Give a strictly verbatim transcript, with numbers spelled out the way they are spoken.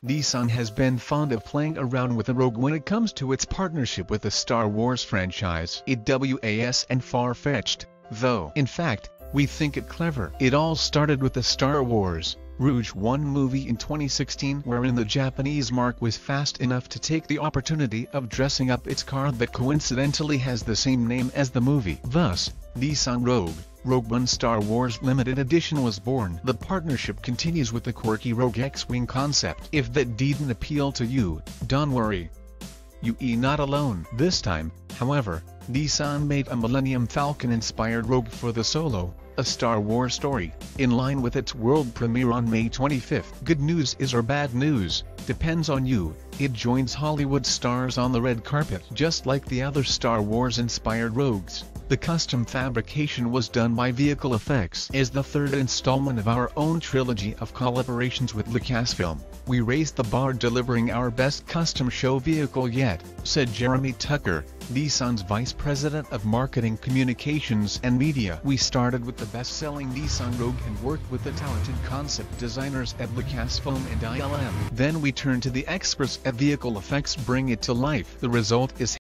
Nissan has been fond of playing around with the Rogue when it comes to its partnership with the Star Wars franchise. It was and far-fetched, though. In fact, we think it clever. It all started with the Star Wars Rouge One movie in twenty sixteen, wherein the Japanese marque was fast enough to take the opportunity of dressing up its car that coincidentally has the same name as the movie. Thus, Nissan Rogue, Rogue One Star Wars Limited Edition was born. The partnership continues with the quirky Rogue X-Wing concept. If that didn't appeal to you, don't worry. You are not alone. This time, however, Nissan made a Millennium Falcon-inspired Rogue for the Solo, a Star Wars story, in line with its world premiere on May twenty-fifth. Good news is or bad news, depends on you. It joins Hollywood stars on the red carpet. Just like the other Star Wars-inspired Rogues, the custom fabrication was done by Vehicle Effects. As the third installment of our own trilogy of collaborations with Lucasfilm, we raised the bar delivering our best custom show vehicle yet, said Jeremy Tucker, Nissan's Vice President of Marketing Communications and Media. We started with the best-selling Nissan Rogue and worked with the talented concept designers at Lucasfilm and I L M. Then we turned to the experts at Vehicle Effects bring it to life. The result is